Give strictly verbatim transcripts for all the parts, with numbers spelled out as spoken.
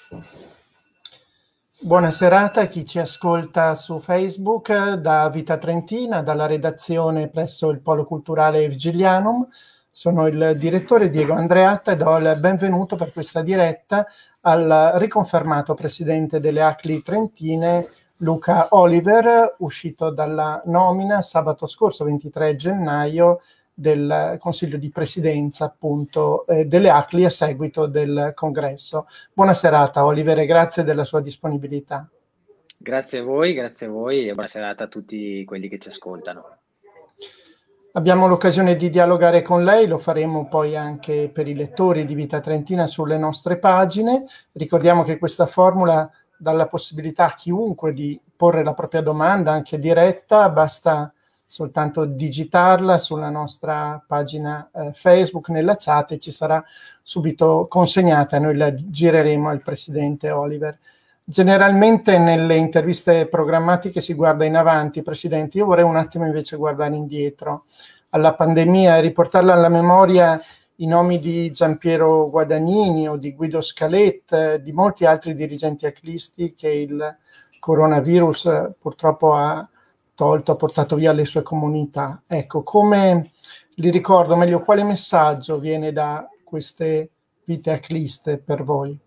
Buona serata a chi ci ascolta su Facebook da Vita Trentina, dalla redazione presso il Polo Culturale Vigilianum. Sono il direttore Diego Andreatta e do il benvenuto per questa diretta al riconfermato presidente delle A C L I Trentine, Luca Oliver, uscito dalla nomina sabato scorso, ventitré gennaio, del Consiglio di Presidenza appunto eh, delle A C L I a seguito del congresso. Buona serata Oliver e grazie della sua disponibilità. Grazie a voi, grazie a voi e buona serata a tutti quelli che ci ascoltano. Abbiamo l'occasione di dialogare con lei, lo faremo poi anche per i lettori di Vita Trentina sulle nostre pagine. Ricordiamo che questa formula dà la possibilità a chiunque di porre la propria domanda anche diretta, basta soltanto digitarla sulla nostra pagina eh, Facebook nella chat e ci sarà subito consegnata e noi la gireremo al presidente Oliver. Generalmente nelle interviste programmatiche si guarda in avanti, Presidente. Io vorrei un attimo invece guardare indietro alla pandemia e riportarla alla memoria i nomi di Giampiero Guadagnini o di Guido Scalet, di molti altri dirigenti aclisti che il coronavirus purtroppo ha tolto, ha portato via le sue comunità. Ecco, come li ricordo meglio, quale messaggio viene da queste vite acliste per voi?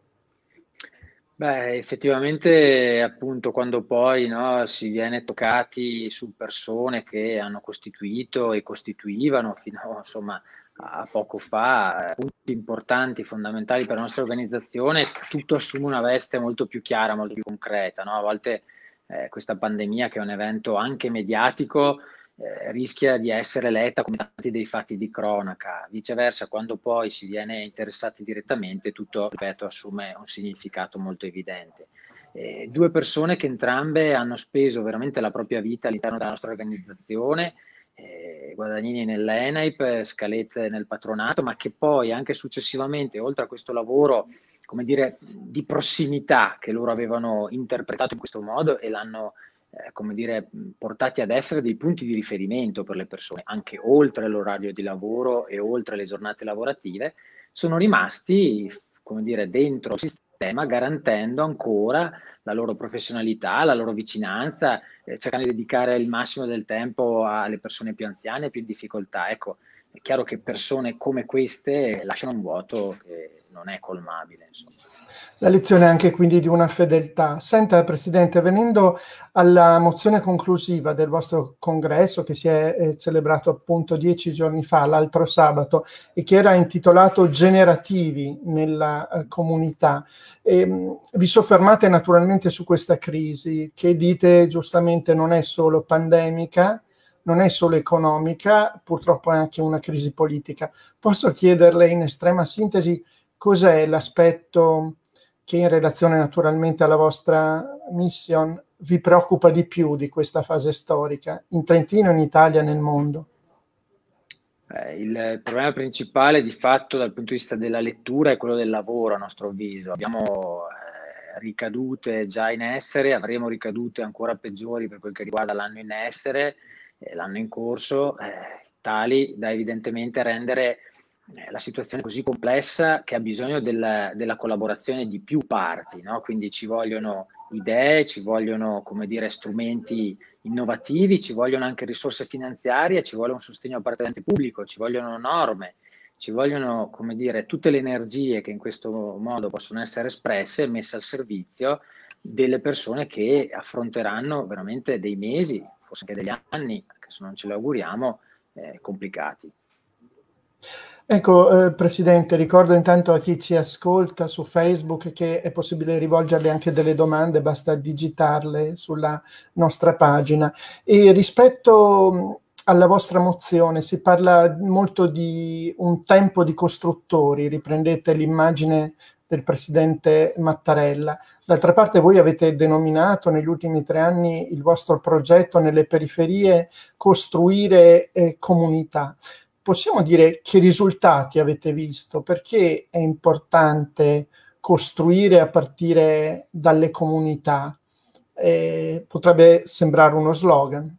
Beh, effettivamente appunto quando poi no, si viene toccati su persone che hanno costituito e costituivano fino insomma a poco fa punti importanti, fondamentali per la nostra organizzazione, tutto assume una veste molto più chiara, molto più concreta, no? A volte eh, questa pandemia, che è un evento anche mediatico, eh, rischia di essere letta come tanti dei fatti di cronaca. Viceversa, quando poi si viene interessati direttamente, tutto, ripeto, assume un significato molto evidente. Eh, due persone che entrambe hanno speso veramente la propria vita all'interno della nostra organizzazione, eh, Guadagnini nell'ENAIP, Scalet nel patronato, ma che poi anche successivamente, oltre a questo lavoro, come dire, di prossimità che loro avevano interpretato in questo modo e l'hanno eh, come dire, portati ad essere dei punti di riferimento per le persone, anche oltre l'orario di lavoro e oltre le giornate lavorative, sono rimasti, come dire, dentro il sistema, garantendo ancora la loro professionalità, la loro vicinanza, eh, cercando di dedicare il massimo del tempo alle persone più anziane e più in difficoltà. Ecco, è chiaro che persone come queste lasciano un vuoto che non è colmabile, insomma. La lezione anche quindi di una fedeltà. Senta, Presidente, venendo alla mozione conclusiva del vostro congresso che si è eh, celebrato appunto dieci giorni fa, l'altro sabato, e che era intitolato Generativi nella eh, comunità, e, vi soffermate naturalmente su questa crisi che dite giustamente non è solo pandemica, non è solo economica, purtroppo è anche una crisi politica. Posso chiederle in estrema sintesi cos'è l'aspetto che in relazione naturalmente alla vostra mission vi preoccupa di più di questa fase storica, in Trentino, in Italia, nel mondo? Eh, il problema principale di fatto dal punto di vista della lettura è quello del lavoro, a nostro avviso. Abbiamo eh, ricadute già in essere, avremo ricadute ancora peggiori per quel che riguarda l'anno in essere, eh, l'anno in corso, eh, tali da evidentemente rendere la situazione è così complessa che ha bisogno del, della collaborazione di più parti, no? Quindi ci vogliono idee, ci vogliono, come dire, strumenti innovativi, ci vogliono anche risorse finanziarie, ci vuole un sostegno a parte dell'ente pubblico, ci vogliono norme, ci vogliono, come dire, tutte le energie che in questo modo possono essere espresse e messe al servizio delle persone che affronteranno veramente dei mesi, forse anche degli anni, anche se non ce lo auguriamo, eh, complicati. Ecco, eh, Presidente, ricordo intanto a chi ci ascolta su Facebook che è possibile rivolgerle anche delle domande, basta digitarle sulla nostra pagina. E rispetto alla vostra mozione si parla molto di un tempo di costruttori, riprendete l'immagine del Presidente Mattarella. D'altra parte voi avete denominato negli ultimi tre anni il vostro progetto nelle periferie costruire eh, comunità. Possiamo dire che risultati avete visto? Perché è importante costruire a partire dalle comunità? Eh, potrebbe sembrare uno slogan.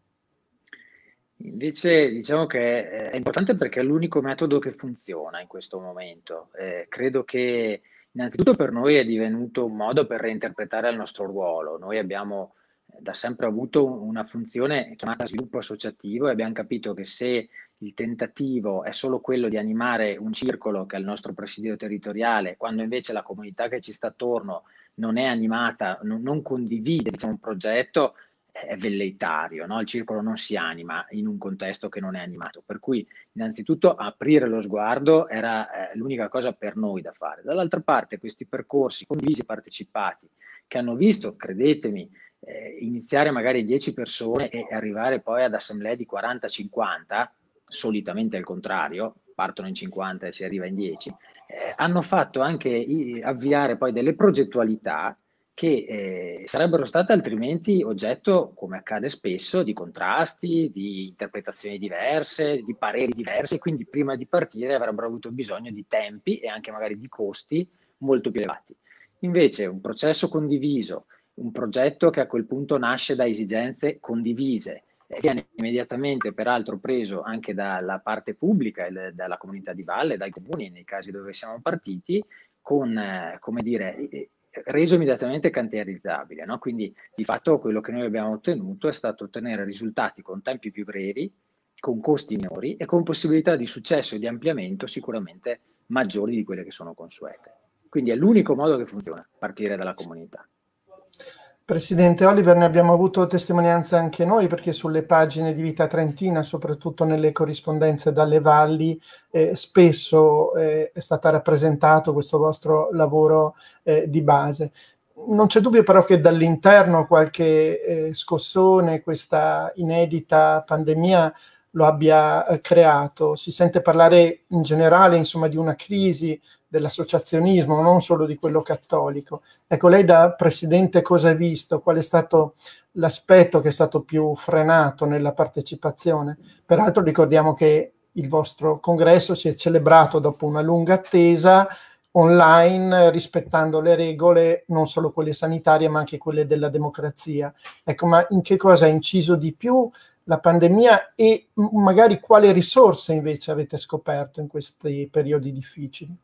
Invece diciamo che è importante perché è l'unico metodo che funziona in questo momento. Eh, credo che Innanzitutto per noi è divenuto un modo per reinterpretare il nostro ruolo. Noi abbiamo eh, da sempre avuto una funzione chiamata sviluppo associativo e abbiamo capito che se il tentativo è solo quello di animare un circolo che è il nostro presidio territoriale, quando invece la comunità che ci sta attorno non è animata, non, non condivide, diciamo, un progetto, è velleitario, no? Il circolo non si anima in un contesto che non è animato, per cui innanzitutto aprire lo sguardo era eh, l'unica cosa per noi da fare. Dall'altra parte questi percorsi condivisi e partecipati che hanno visto, credetemi, eh, iniziare magari dieci persone e arrivare poi ad assemblee di quaranta cinquanta, solitamente è il contrario, partono in cinquanta e si arriva in dieci, eh, hanno fatto anche i, avviare poi delle progettualità che eh, sarebbero state altrimenti oggetto, come accade spesso, di contrasti, di interpretazioni diverse, di pareri diversi, e quindi prima di partire avrebbero avuto bisogno di tempi e anche magari di costi molto più elevati. Invece un processo condiviso, un progetto che a quel punto nasce da esigenze condivise, e viene immediatamente peraltro preso anche dalla parte pubblica, e dalla comunità di valle, dai comuni, nei casi dove siamo partiti, con, eh, come dire, reso immediatamente cantierizzabile, no? Quindi di fatto quello che noi abbiamo ottenuto è stato ottenere risultati con tempi più brevi, con costi minori e con possibilità di successo e di ampliamento sicuramente maggiori di quelle che sono consuete. Quindi è l'unico modo che funziona, partire dalla comunità. Presidente Oliver, ne abbiamo avuto testimonianza anche noi, perché sulle pagine di Vita Trentina, soprattutto nelle corrispondenze dalle valli, eh, spesso eh, è stato rappresentato questo vostro lavoro eh, di base. Non c'è dubbio però che dall'interno qualche eh, scossone, questa inedita pandemia lo abbia eh, creato. Si sente parlare in generale, insomma, di una crisi dell'associazionismo, non solo di quello cattolico. Ecco, lei da presidente cosa ha visto? Qual è stato l'aspetto che è stato più frenato nella partecipazione? Peraltro ricordiamo che il vostro congresso si è celebrato dopo una lunga attesa online, rispettando le regole, non solo quelle sanitarie, ma anche quelle della democrazia. Ecco, ma in che cosa ha inciso di più la pandemia e magari quali risorse invece avete scoperto in questi periodi difficili?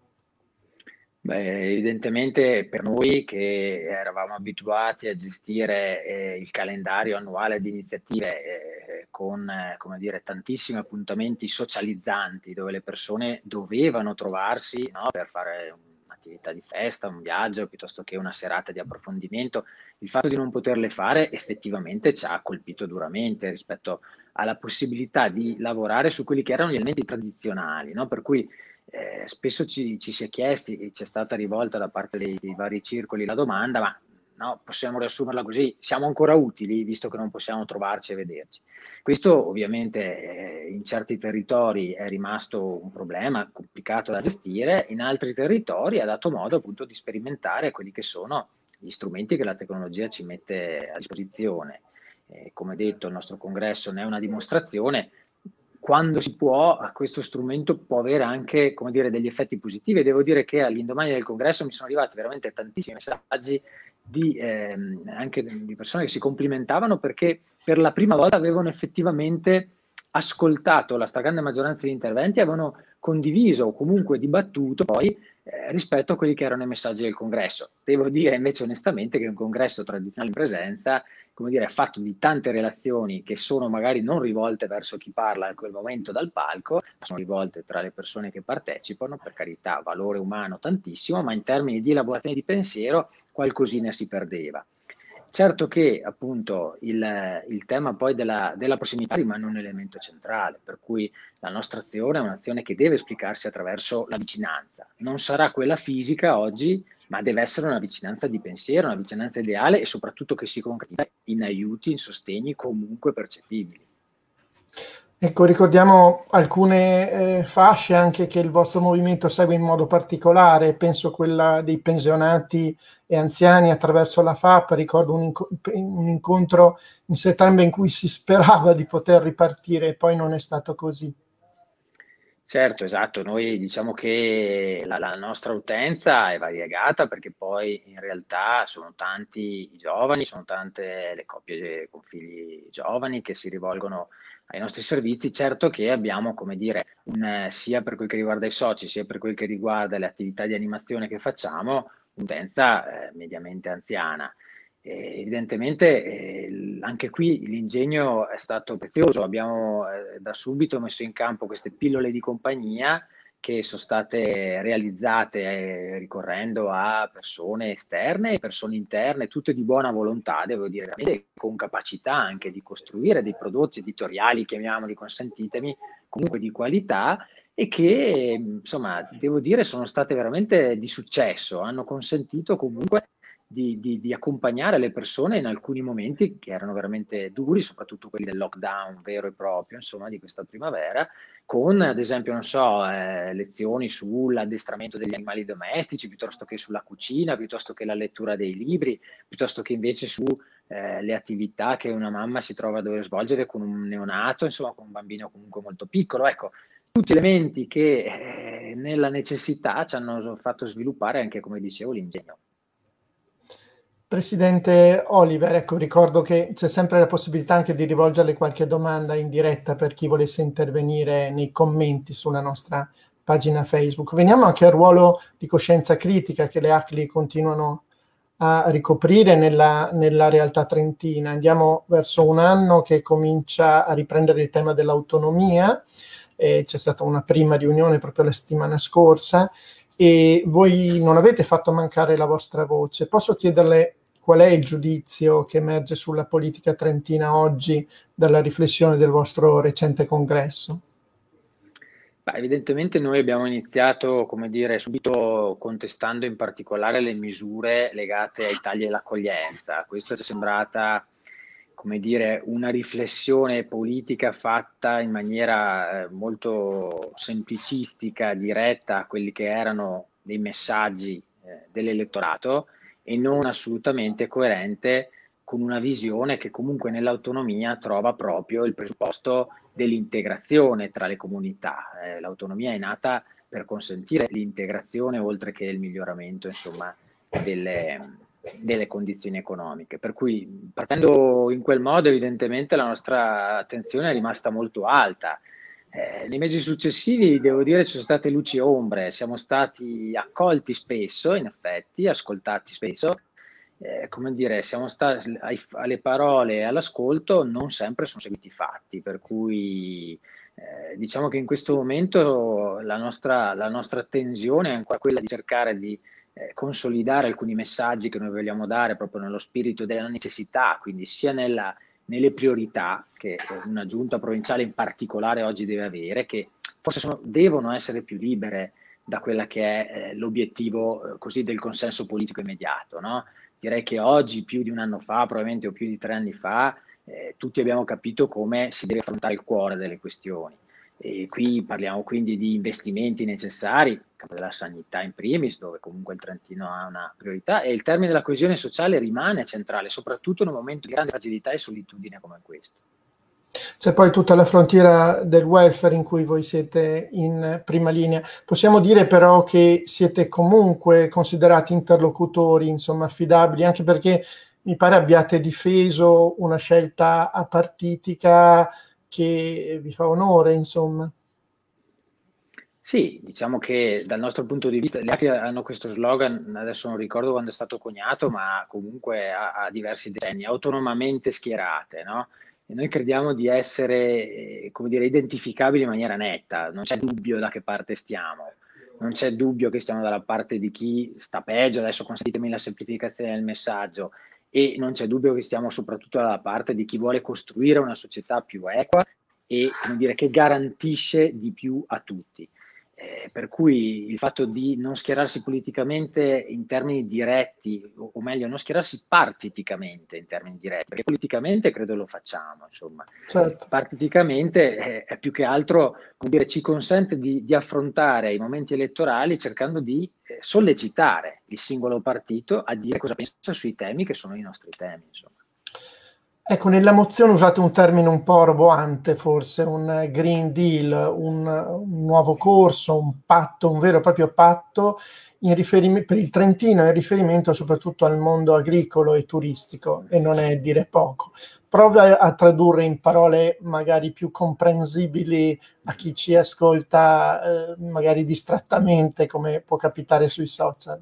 Beh, evidentemente per noi che eravamo abituati a gestire eh, il calendario annuale di iniziative eh, con, eh, come dire, tantissimi appuntamenti socializzanti dove le persone dovevano trovarsi, no, per fare un'attività di festa, un viaggio, piuttosto che una serata di approfondimento, il fatto di non poterle fare effettivamente ci ha colpito duramente rispetto alla possibilità di lavorare su quelli che erano gli elementi tradizionali, no? Per cui eh, spesso ci, ci si è chiesti, e ci è stata rivolta da parte dei, dei vari circoli la domanda, ma no, possiamo riassumerla così, siamo ancora utili visto che non possiamo trovarci e vederci? Questo ovviamente eh, in certi territori è rimasto un problema complicato da gestire, in altri territori ha dato modo appunto di sperimentare quelli che sono gli strumenti che la tecnologia ci mette a disposizione. Eh, come detto, il nostro congresso ne è una dimostrazione. Quando si può, questo strumento può avere anche, come dire, degli effetti positivi. Devo dire che all'indomani del congresso mi sono arrivati veramente tantissimi messaggi di, ehm, anche di persone che si complimentavano perché per la prima volta avevano effettivamente ascoltato la stragrande maggioranza degli interventi, avevano condiviso o comunque dibattuto poi eh, rispetto a quelli che erano i messaggi del congresso. Devo dire invece onestamente che un congresso tradizionale in presenza, come dire, è fatto di tante relazioni che sono magari non rivolte verso chi parla in quel momento dal palco, ma sono rivolte tra le persone che partecipano, per carità, valore umano tantissimo, ma in termini di elaborazione di pensiero qualcosina si perdeva. Certo che appunto il, il tema poi della, della prossimità rimane un elemento centrale, per cui la nostra azione è un'azione che deve esplicarsi attraverso la vicinanza. Non sarà quella fisica oggi, ma deve essere una vicinanza di pensiero, una vicinanza ideale e soprattutto che si concretizza in aiuti, in sostegni comunque percepibili. Ecco, ricordiamo alcune eh, fasce anche che il vostro movimento segue in modo particolare, penso quella dei pensionati e anziani attraverso la F A P, ricordo un, inco- un incontro in settembre in cui si sperava di poter ripartire e poi non è stato così. Certo, esatto, noi diciamo che la, la nostra utenza è variegata perché poi in realtà sono tanti i giovani, sono tante le coppie con figli giovani che si rivolgono ai nostri servizi. Certo che abbiamo, come dire, un, sia per quel che riguarda i soci, sia per quel che riguarda le attività di animazione che facciamo, un'utenza eh, mediamente anziana. Eh, evidentemente eh, anche qui l'ingegno è stato prezioso, abbiamo eh, da subito messo in campo queste pillole di compagnia che sono state realizzate eh, ricorrendo a persone esterne e persone interne, tutte di buona volontà, devo dire, veramente con capacità anche di costruire dei prodotti editoriali, chiamiamoli, consentitemi, comunque di qualità, e che, insomma, devo dire, sono state veramente di successo, hanno consentito comunque di, di, di accompagnare le persone in alcuni momenti che erano veramente duri, soprattutto quelli del lockdown vero e proprio, insomma, di questa primavera, con ad esempio, non so, eh, lezioni sull'addestramento degli animali domestici, piuttosto che sulla cucina, piuttosto che la lettura dei libri, piuttosto che invece su eh, le attività che una mamma si trova a dover svolgere con un neonato, insomma, con un bambino comunque molto piccolo. Ecco, tutti elementi che eh, nella necessità ci hanno fatto sviluppare anche, come dicevo, l'ingegno. Presidente Oliver, ecco, ricordo che c'è sempre la possibilità anche di rivolgerle qualche domanda in diretta per chi volesse intervenire nei commenti sulla nostra pagina Facebook. Veniamo anche al ruolo di coscienza critica che le A C L I continuano a ricoprire nella, nella realtà trentina. Andiamo verso un anno che comincia a riprendere il tema dell'autonomia. Eh, c'è stata una prima riunione proprio la settimana scorsa e voi non avete fatto mancare la vostra voce. Posso chiederle qual è il giudizio che emerge sulla politica trentina oggi dalla riflessione del vostro recente congresso? Beh, evidentemente noi abbiamo iniziato, come dire, subito contestando in particolare le misure legate ai tagli e all'accoglienza. Questa ci è sembrata, come dire, una riflessione politica fatta in maniera eh, molto semplicistica, diretta a quelli che erano dei messaggi eh, dell'elettorato e non assolutamente coerente con una visione che comunque nell'autonomia trova proprio il presupposto dell'integrazione tra le comunità. Eh, l'autonomia è nata per consentire l'integrazione oltre che il miglioramento, insomma, delle, delle condizioni economiche. Per cui, partendo in quel modo, evidentemente la nostra attenzione è rimasta molto alta. Eh, nei mesi successivi, devo dire, ci sono state luci e ombre, siamo stati accolti spesso, in effetti, ascoltati spesso. Eh, come dire, siamo stati ai, alle parole e all'ascolto, non sempre sono seguiti i fatti, per cui eh, diciamo che in questo momento la nostra, la nostra tensione è ancora quella di cercare di eh, consolidare alcuni messaggi che noi vogliamo dare proprio nello spirito della necessità, quindi sia nella, nelle priorità che una giunta provinciale in particolare oggi deve avere, che forse sono, devono essere più libere da quella che è eh, l'obiettivo eh, così del consenso politico immediato, no? Direi che oggi, più di un anno fa, probabilmente o più di tre anni fa, eh, tutti abbiamo capito come si deve affrontare il cuore delle questioni. E qui parliamo quindi di investimenti necessari, campo della sanità in primis, dove comunque il Trentino ha una priorità, e il termine della coesione sociale rimane centrale, soprattutto in un momento di grande fragilità e solitudine come questo. C'è poi tutta la frontiera del welfare in cui voi siete in prima linea. Possiamo dire però che siete comunque considerati interlocutori, insomma, affidabili, anche perché mi pare abbiate difeso una scelta apartitica che vi fa onore, insomma. Sì, diciamo che dal nostro punto di vista, le A C L I hanno questo slogan, adesso non ricordo quando è stato coniato, ma comunque ha, ha diversi decenni, autonomamente schierate, no? E noi crediamo di essere, eh, come dire, identificabili in maniera netta, non c'è dubbio da che parte stiamo, non c'è dubbio che stiamo dalla parte di chi sta peggio, adesso consentitemi la semplificazione del messaggio, e non c'è dubbio che stiamo soprattutto dalla parte di chi vuole costruire una società più equa e, come dire, che garantisce di più a tutti. Eh, per cui il fatto di non schierarsi politicamente in termini diretti, o, o meglio, non schierarsi partiticamente in termini diretti, perché politicamente credo lo facciamo, insomma. Certo. Partiticamente eh, è più che altro, come dire, ci consente di, di affrontare i momenti elettorali cercando di eh, sollecitare il singolo partito a dire cosa pensa sui temi che sono i nostri temi, insomma. Ecco, nella mozione usate un termine un po' roboante, forse, un Green Deal, un, un nuovo corso, un patto, un vero e proprio patto in riferim- per il Trentino in riferimento soprattutto al mondo agricolo e turistico, e non è dire poco. Prova a tradurre in parole magari più comprensibili a chi ci ascolta, eh, magari distrattamente, come può capitare sui social.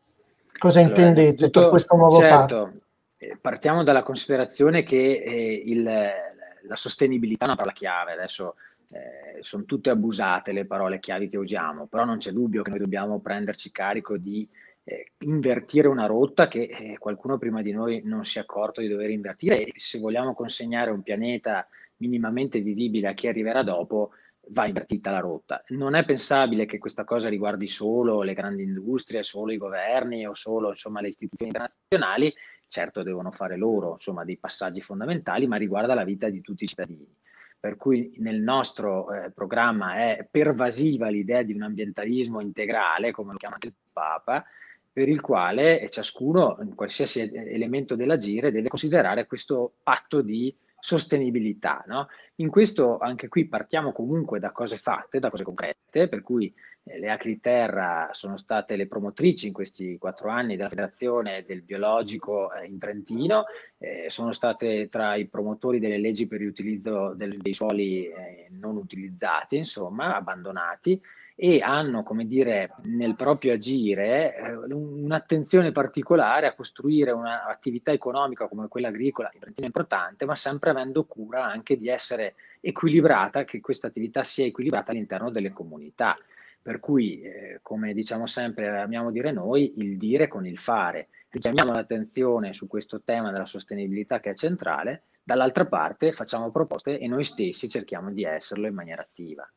Cosa Allora, intendete per innanzitutto, questo nuovo patto? certo, eh, partiamo dalla considerazione che eh, il- la sostenibilità è una parola chiave. Adesso eh, sono tutte abusate le parole chiavi che usiamo, però non c'è dubbio che noi dobbiamo prenderci carico di eh, invertire una rotta che eh, qualcuno prima di noi non si è accorto di dover invertire, e se vogliamo consegnare un pianeta minimamente vivibile a chi arriverà dopo, va invertita la rotta. Non è pensabile che questa cosa riguardi solo le grandi industrie, solo i governi o solo, insomma, le istituzioni internazionali. Certo, devono fare loro, insomma, dei passaggi fondamentali, ma riguarda la vita di tutti i cittadini. Per cui nel nostro eh, programma è pervasiva l'idea di un ambientalismo integrale, come lo chiama il Papa, per il quale ciascuno, in qualsiasi elemento dell'agire, deve considerare questo patto di sostenibilità, no? In questo, anche qui, partiamo comunque da cose fatte, da cose concrete, per cui eh, le Acri Terra sono state le promotrici in questi quattro anni della Federazione del Biologico eh, in Trentino, eh, sono state tra i promotori delle leggi per l'utilizzo del, dei suoli eh, non utilizzati, insomma, abbandonati, e hanno, come dire, nel proprio agire eh, un'attenzione particolare a costruire un'attività economica come quella agricola, in Trentino importante, ma sempre avendo cura anche di essere equilibrata, che questa attività sia equilibrata all'interno delle comunità. Per cui, eh, come diciamo sempre, amiamo dire noi, il dire con il fare. Richiamiamo l'attenzione su questo tema della sostenibilità che è centrale, dall'altra parte facciamo proposte e noi stessi cerchiamo di esserlo in maniera attiva.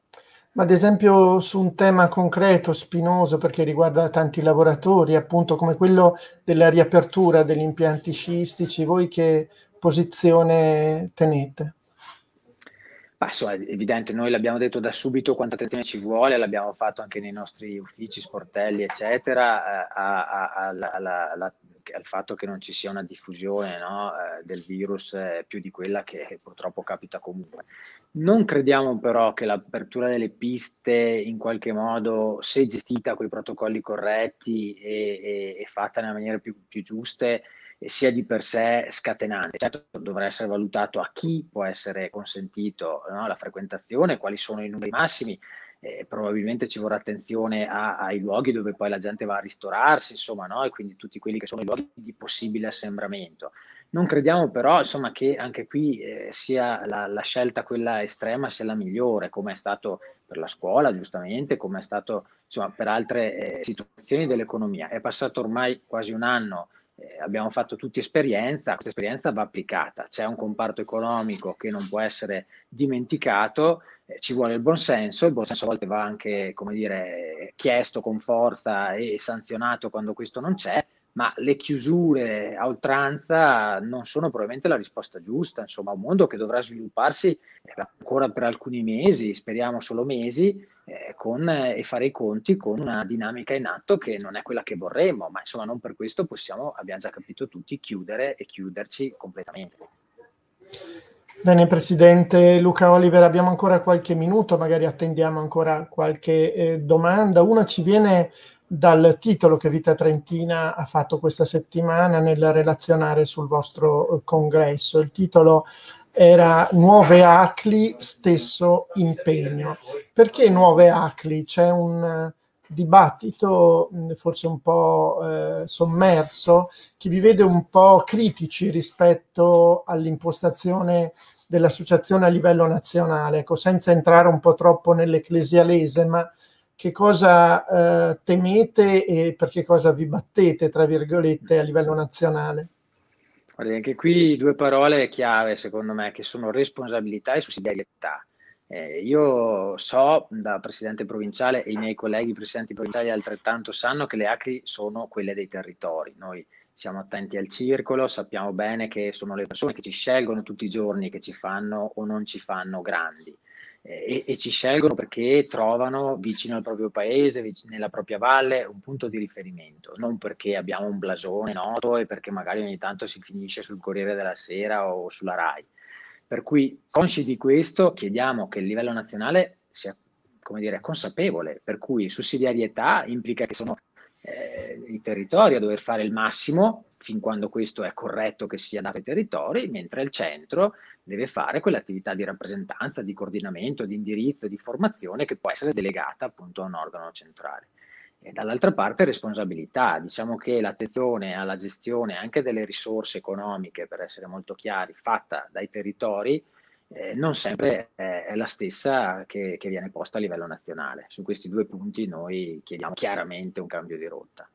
Ma ad esempio su un tema concreto, spinoso, perché riguarda tanti lavoratori, appunto come quello della riapertura degli impianti sciistici, voi che posizione tenete? Ma insomma, è evidente, noi l'abbiamo detto da subito quanta attenzione ci vuole, l'abbiamo fatto anche nei nostri uffici sportelli, eccetera, eh, a- a- alla- alla- alla- al fatto che non ci sia una diffusione, no, eh, del virus eh, più di quella che purtroppo capita comunque. Non crediamo però che l'apertura delle piste in qualche modo, se gestita con i protocolli corretti e, e- e fatta nella maniera più, più giuste, sia di per sé scatenante. Certo, dovrà essere valutato a chi può essere consentito, no, la frequentazione, quali sono i numeri massimi. Eh, probabilmente ci vorrà attenzione a, ai luoghi dove poi la gente va a ristorarsi, insomma, no? E quindi tutti quelli che sono i luoghi di possibile assembramento. Non crediamo però, insomma, che anche qui eh, sia la, la scelta quella estrema sia la migliore, come è stato per la scuola, giustamente, come è stato, insomma, per altre eh, situazioni dell'economia. È passato ormai quasi un anno, eh, abbiamo fatto tutti esperienza, questa esperienza va applicata. C'è un comparto economico che non può essere dimenticato, eh, ci vuole il buonsenso, il buonsenso a volte va anche, come dire, chiesto con forza e sanzionato quando questo non c'è, ma le chiusure a oltranza non sono probabilmente la risposta giusta. Insomma, un mondo che dovrà svilupparsi ancora per alcuni mesi, speriamo solo mesi, eh, con, eh, e fare i conti con una dinamica in atto che non è quella che vorremmo, ma insomma non per questo possiamo, abbiamo già capito tutti, chiudere e chiuderci completamente. Bene, Presidente Luca Oliver, abbiamo ancora qualche minuto, magari attendiamo ancora qualche eh, domanda. Una ci viene dal titolo che Vita Trentina ha fatto questa settimana nel relazionare sul vostro eh, congresso. Il titolo era Nuove Acli, stesso impegno. Perché nuove Acli? C'è un eh, dibattito mh, forse un po' eh, sommerso che vi vede un po' critici rispetto all'impostazione dell'associazione a livello nazionale, ecco, senza entrare un po' troppo nell'ecclesialese, ma che cosa eh, temete e per che cosa vi battete, tra virgolette, a livello nazionale? Guardi, anche qui due parole chiave, secondo me, che sono responsabilità e sussidiarietà. Eh, io so da presidente provinciale, e i miei colleghi presidenti provinciali altrettanto sanno, che le Acri sono quelle dei territori. Noi siamo attenti al circolo, sappiamo bene che sono le persone che ci scelgono tutti i giorni che ci fanno o non ci fanno grandi. e, e ci scelgono perché trovano vicino al proprio paese, vicino, nella propria valle, un punto di riferimento, non perché abbiamo un blasone noto e perché magari ogni tanto si finisce sul Corriere della Sera o sulla Rai. Per cui, consci di questo, chiediamo che il livello nazionale sia, come dire, consapevole, per cui sussidiarietà implica che sono eh, i territori a dover fare il massimo, fin quando questo è corretto che sia dato ai territori, mentre il centro deve fare quell'attività di rappresentanza, di coordinamento, di indirizzo, di formazione che può essere delegata appunto a un organo centrale. E dall'altra parte responsabilità, diciamo che l'attenzione alla gestione anche delle risorse economiche, per essere molto chiari, fatta dai territori, eh, non sempre è, è la stessa che, che viene posta a livello nazionale. Su questi due punti noi chiediamo chiaramente un cambio di rotta.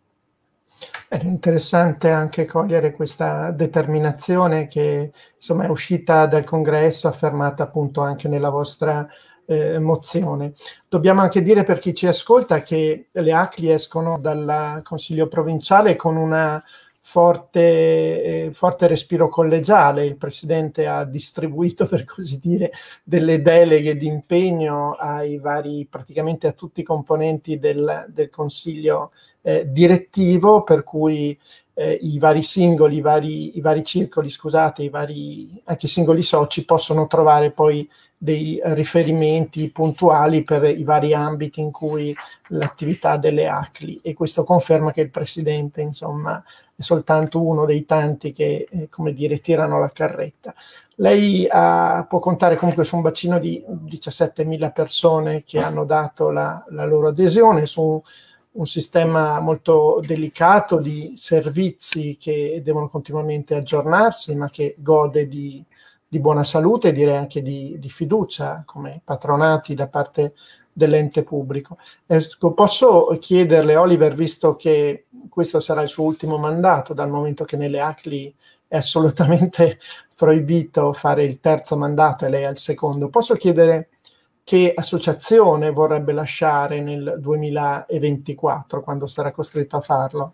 È interessante anche cogliere questa determinazione che insomma è uscita dal congresso, affermata appunto anche nella vostra eh, mozione. Dobbiamo anche dire per chi ci ascolta che le A C L I escono dal Consiglio provinciale con una forte, eh, forte respiro collegiale. Il Presidente ha distribuito, per così dire, delle deleghe di impegno ai vari, praticamente a tutti i componenti del, del Consiglio eh, direttivo, per cui eh, i vari singoli, i vari, i vari circoli, scusate, i vari, anche i singoli soci possono trovare poi dei riferimenti puntuali per i vari ambiti in cui l'attività delle A C L I, e questo conferma che il Presidente, insomma, è soltanto uno dei tanti che, eh, come dire, tirano la carretta. Lei ha, può contare comunque su un bacino di diciassettemila persone che hanno dato la, la loro adesione, su un, un sistema molto delicato di servizi che devono continuamente aggiornarsi, ma che gode di, di buona salute e direi anche di, di fiducia come patronati da parte dell'ente pubblico. Ecco, posso chiederle, Oliver, visto che questo sarà il suo ultimo mandato, dal momento che nelle A C L I è assolutamente proibito fare il terzo mandato e lei è il secondo, posso chiedere che associazione vorrebbe lasciare nel duemilaventiquattro, quando sarà costretto a farlo?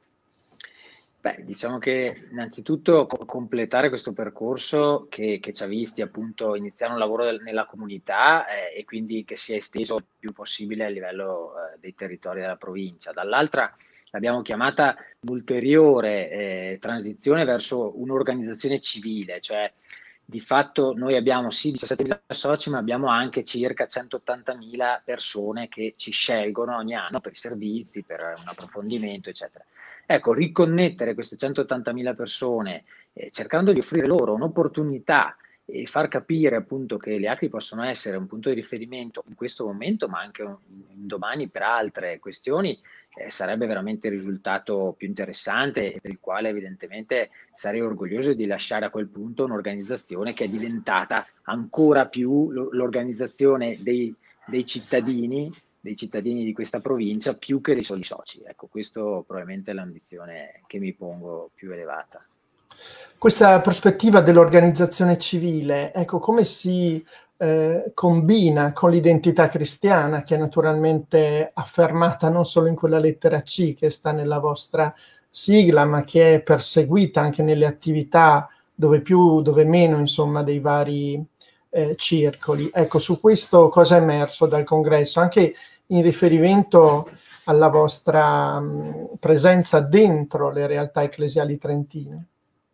Beh, diciamo che innanzitutto co- completare questo percorso che, che ci ha visti appunto iniziare un lavoro del- nella comunità eh, e quindi che sia esteso il più possibile a livello eh, dei territori della provincia. Dall'altra l'abbiamo chiamata un'ulteriore eh, transizione verso un'organizzazione civile, cioè di fatto noi abbiamo sì diciassettemila soci, ma abbiamo anche circa centottantamila persone che ci scelgono ogni anno per i servizi, per un approfondimento, eccetera. Ecco, riconnettere queste centottantamila persone, eh, cercando di offrire loro un'opportunità e far capire appunto che le A C L I possono essere un punto di riferimento in questo momento, ma anche un, un domani per altre questioni, eh, sarebbe veramente il risultato più interessante e per il quale evidentemente sarei orgoglioso di lasciare a quel punto un'organizzazione che è diventata ancora più l'organizzazione dei, dei cittadini dei cittadini di questa provincia più che dei soli soci. Ecco, questo probabilmente è l'ambizione che mi pongo più elevata. Questa prospettiva dell'organizzazione civile, ecco, come si eh, combina con l'identità cristiana, che è naturalmente affermata non solo in quella lettera C che sta nella vostra sigla, ma che è perseguita anche nelle attività dove più, dove meno, insomma, dei vari eh, circoli. Ecco, su questo cosa è emerso dal congresso, anche in riferimento alla vostra mh, presenza dentro le realtà ecclesiali trentine?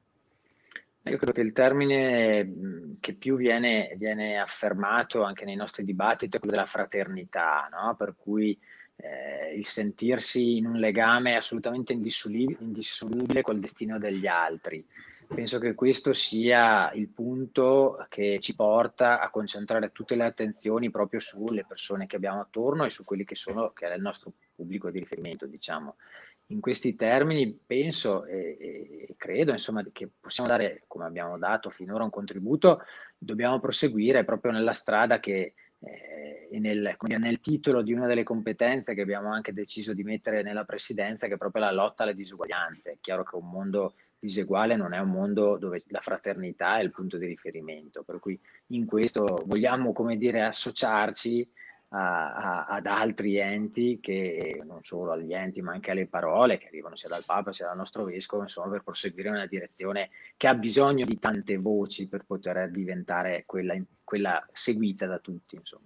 Io credo che il termine mh, che più viene, viene affermato anche nei nostri dibattiti è quello della fraternità, no? Per cui eh, il sentirsi in un legame assolutamente indissolubile, indissolubile col destino degli altri. Penso che questo sia il punto che ci porta a concentrare tutte le attenzioni proprio sulle persone che abbiamo attorno e su quelli che sono, che è il nostro pubblico di riferimento, diciamo. In questi termini penso e, e credo insomma che possiamo dare, come abbiamo dato finora, un contributo, dobbiamo proseguire proprio nella strada che eh, nel, come dire, nel titolo di una delle competenze che abbiamo anche deciso di mettere nella presidenza, che è proprio la lotta alle disuguaglianze. È chiaro che un mondo diseguale non è un mondo dove la fraternità è il punto di riferimento, per cui in questo vogliamo, come dire, associarci a, a, ad altri enti, che non solo agli enti ma anche alle parole che arrivano sia dal Papa sia dal nostro Vescovo, insomma, per proseguire in una direzione che ha bisogno di tante voci per poter diventare quella, quella seguita da tutti, insomma.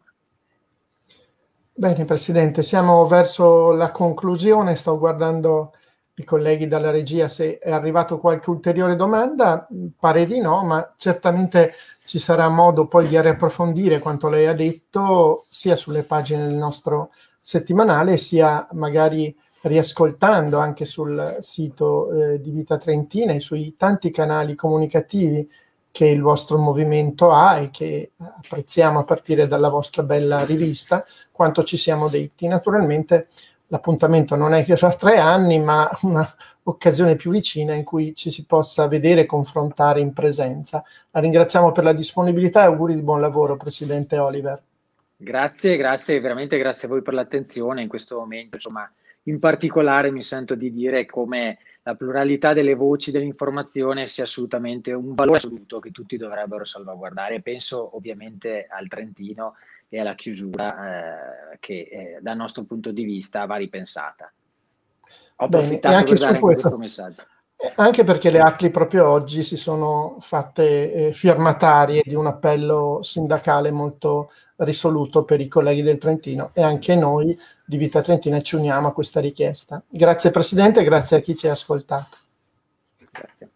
Bene, Presidente, siamo verso la conclusione. Sto guardando i colleghi dalla regia se è arrivato qualche ulteriore domanda. Pare di no, ma certamente ci sarà modo poi di riapprofondire quanto lei ha detto, sia sulle pagine del nostro settimanale, sia magari riascoltando anche sul sito eh, di Vita Trentina e sui tanti canali comunicativi che il vostro movimento ha e che apprezziamo a partire dalla vostra bella rivista, quanto ci siamo detti. Naturalmente l'appuntamento non è che fra tre anni, ma un'occasione più vicina in cui ci si possa vedere e confrontare in presenza. La ringraziamo per la disponibilità e auguri di buon lavoro, Presidente Oliver. Grazie, grazie, veramente grazie a voi per l'attenzione in questo momento. Insomma, in particolare mi sento di dire come la pluralità delle voci dell'informazione sia assolutamente un valore assoluto che tutti dovrebbero salvaguardare. Penso ovviamente al Trentino e alla chiusura eh, che eh, dal nostro punto di vista va ripensata. Ho approfittato Bene, per dare anche questo, questo messaggio. Anche perché le A C L I proprio oggi si sono fatte eh, firmatarie di un appello sindacale molto risoluto per i colleghi del Trentino, e anche noi di Vita Trentina ci uniamo a questa richiesta. Grazie Presidente, grazie a chi ci ha ascoltato. Grazie.